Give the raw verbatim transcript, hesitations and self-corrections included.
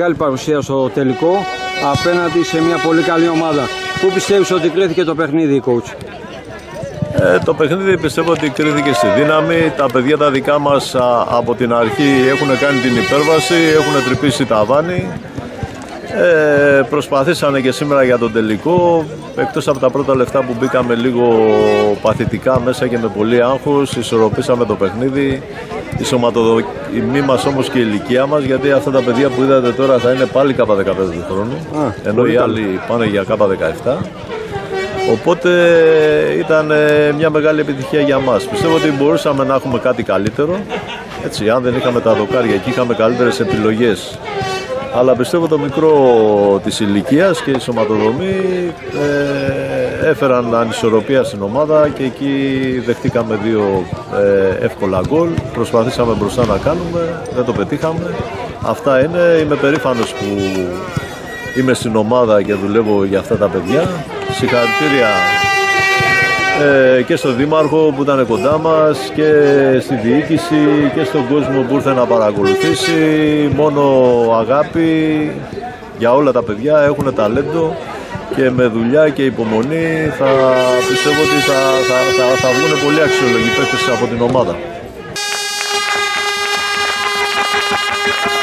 μεγάλη παρουσία στο τελικό απέναντι σε μια πολύ καλή ομάδα. Πού πιστεύεις ότι κρίθηκε το παιχνίδι, coach? Ε, το παιχνίδι πιστεύω ότι κρίθηκε στη δύναμη. Τα παιδιά τα δικά μας α, από την αρχή έχουν κάνει την υπέρβαση, έχουν τρυπήσει τα βάνη. Ε, προσπαθήσανε και σήμερα για τον τελικό, εκτός από τα πρώτα λεφτά που μπήκαμε λίγο παθητικά μέσα και με πολύ άγχος, ισορροπήσαμε το παιχνίδι. Η σωματοδομή μας όμως και η ηλικία μας, γιατί αυτά τα παιδιά που είδατε τώρα θα είναι πάλι κάπα δεκαπέντε του χρόνου, Α, ενώ οι άλλοι πάνε για κάπα δεκαεπτά. Οπότε ήταν μια μεγάλη επιτυχία για μας. Πιστεύω ότι μπορούσαμε να έχουμε κάτι καλύτερο, έτσι, αν δεν είχαμε τα δοκάρια και είχαμε καλύτερες επιλογές. Αλλά πιστεύω το μικρό της ηλικίας και η σωματοδομή ε, έφεραν ανισορροπία στην ομάδα και εκεί δεχτήκαμε δύο ε, εύκολα γκολ. Προσπαθήσαμε μπροστά να κάνουμε, δεν το πετύχαμε. Αυτά είναι, είμαι περήφανος που είμαι στην ομάδα και δουλεύω για αυτά τα παιδιά. Συγχαρητήρια ε, και στον Δήμαρχο που ήταν κοντά μας και στη διοίκηση και στον κόσμο που ήρθε να παρακολουθήσει. Μόνο αγάπη για όλα τα παιδιά, έχουν ταλέντο και με δουλειά και υπομονή θα πιστεύω ότι θα, θα, θα, θα βγουν πολύ αξιολογοί παίκτες από την ομάδα.